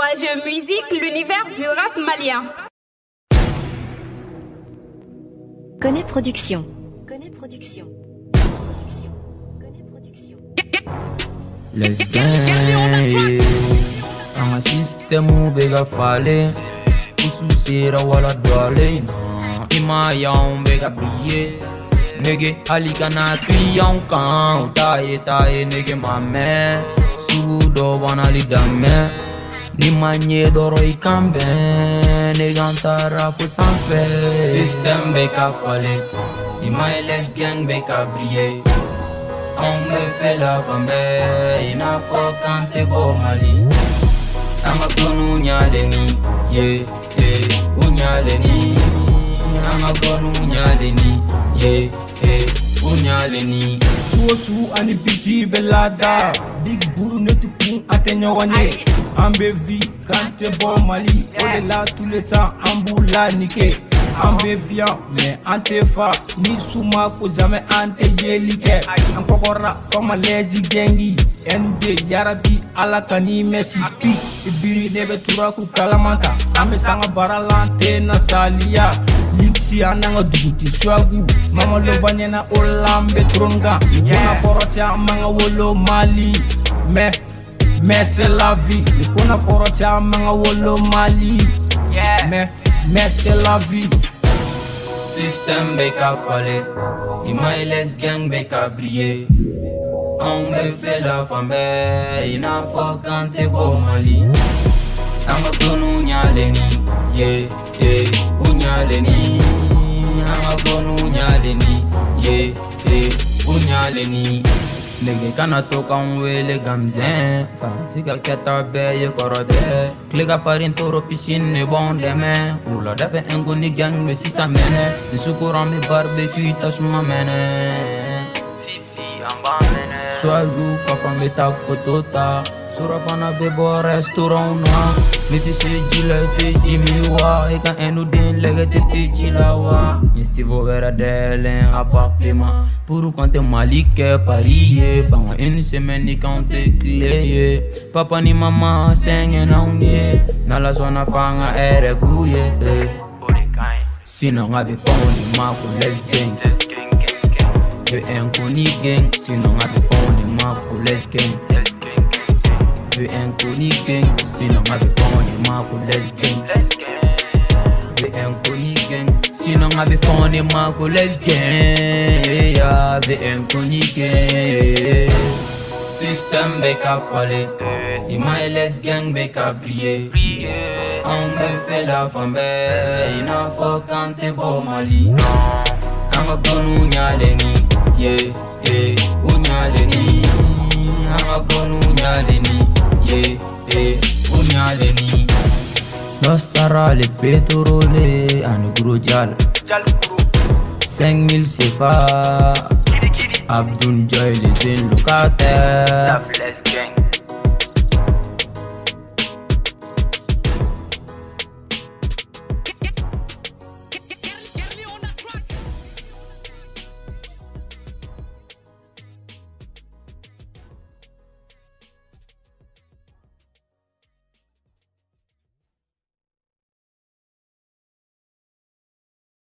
3Jeux Musique, l'univers du rap malien. Connais Production. Let's gang. Ang system mo bega fale. Ususira wala dwale. Ima yaong bega brille. Nege alika na kriyang kan. Taye nege mame. Sudo wana lidame. Ni manye doro ikambe. Negantara po sanfe. System bega fale. Ima let's gang bega brille. On me fait la femme, il n'a pas quand t'es beau Mali. Ama gonu nyaleni, yeah, unyaleni. Ama gonu nyaleni, yeah, unyaleni. Suosu ani biti belada, big buru netu kun atenyo wane. Ambe vi quand t'es beau Mali, on est là tout le temps, amboula nike. Ambe bien, mais antefa ni suma ko jamais ante yelike. Ankokora comme lezi gengi. ND yarabi ala kani Messi pi. Ibiri nebe tura ku kalamanta. Ame sanga baralante na salia. Liksi ananga duguti swagu. Mama lo banyana olambe tronga. Ikona porotia manga wolo Mali. Mais c'est la vie. Ikona porotia manga wolo Mali. Mais c'est la vie. Système beka fallait, Ima les gang beka briller. On me fait la femme, il n'a pas quand t'es beau Mali. Ama gonu nyaleni, yeah, unyaleni. Ama gonu nyaleni, yeah, unyaleni. Nege kana toka unwele gamzen. Fika keta beye korode. Klega farin toro piscine ne bon deme. Ula dafe engo ni gang me si sa mene. Nisukura mi barbecue tasuma mene. Si amba mene. Swagu papa me ta kotota. Surapana bebo restaurant na. Miti se jila te jimiwa. Eka enu den lege te jilawa. Mistivo vera delen appartement. Pour quand t'es malike pariye. Fanga une semaine ni quand t'es clé. Papa ni mama senge na unye. Na la zona fanga ere kuye. Sinon ngabe phone ni mako let's gang. Ve enko ni gang. Sinon ngabe phone ni mako let's gang. Ve enko ni gang. Sinon ngabe phone ni mako let's gang. Ve enko ni gang. Sinon ngabe phone ni mako let's gang. Ya ve enko ni gang. Système beka fallait, Ima les gang beka briller. On me fait la femme, il n'a pas quand t'es beau Mali. Ama gonu nyaleni, yeah, unyaleni. Ama gonu nyaleni, yeah, unyaleni. Nostara le pétrole, anu gros jal. 5000 CFA. Abdul Joy les locataires.